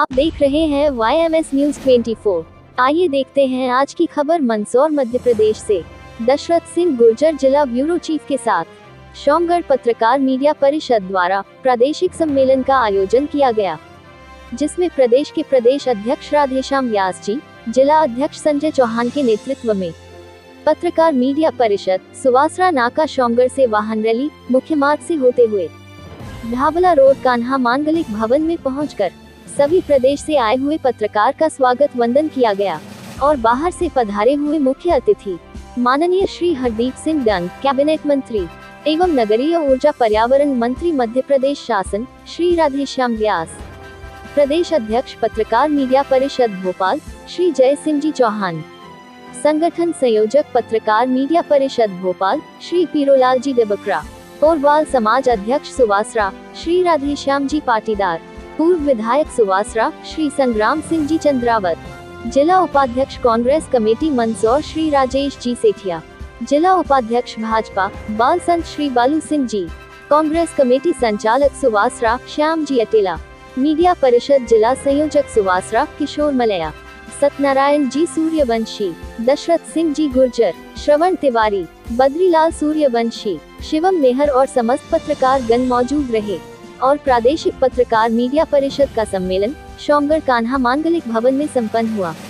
आप देख रहे हैं YMS न्यूज 24। आइए देखते हैं आज की खबर मंदसौर मध्य प्रदेश से। दशरथ सिंह गुर्जर जिला ब्यूरो चीफ के साथ सोमगढ़ पत्रकार मीडिया परिषद द्वारा प्रादेशिक सम्मेलन का आयोजन किया गया, जिसमें प्रदेश के प्रदेश अध्यक्ष राधेश्याम व्यास जी, जिला अध्यक्ष संजय चौहान के नेतृत्व में पत्रकार मीडिया परिषद सुवासरा नाका सोमगढ़ से वाहन रैली मुख्य मार्ग से होते हुए ढाबला रोड कान्हा मांगलिक भवन में पहुंचकर सभी प्रदेश से आए हुए पत्रकार का स्वागत वंदन किया गया और बाहर से पधारे हुए मुख्य अतिथि माननीय श्री हरदीप सिंह डंग, कैबिनेट मंत्री एवं नगरीय ऊर्जा पर्यावरण मंत्री मध्य प्रदेश शासन, श्री राधेश्याम व्यास, प्रदेश अध्यक्ष पत्रकार मीडिया परिषद भोपाल श्री जय सिंह जी चौहान, संगठन संयोजक पत्रकार मीडिया परिषद भोपाल श्री पीरोलाल जी डबकरा, कोरवाल समाज अध्यक्ष सुवासरा श्री राधेश्याम जी पाटीदार, पूर्व विधायक सुवासरा श्री संग्राम सिंह जी चंद्रावत, जिला उपाध्यक्ष कांग्रेस कमेटी मंदसौर श्री राजेश जी सेठिया, जिला उपाध्यक्ष भाजपा बाल संत श्री बालू सिंह जी, कांग्रेस कमेटी संचालक सुवासरा श्याम जी अटेला, मीडिया परिषद जिला संयोजक सुवासरा किशोर मलया, सत्यनारायण जी सूर्यवंशी, दशरथ सिंह जी गुर्जर, श्रवण तिवारी, बद्रीलाल सूर्यवंशी, शिवम मेहर और समस्त पत्रकार गण मौजूद रहे और प्रादेशिक पत्रकार मीडिया परिषद का सम्मेलन सोमगढ़ कान्हा मांगलिक भवन में संपन्न हुआ।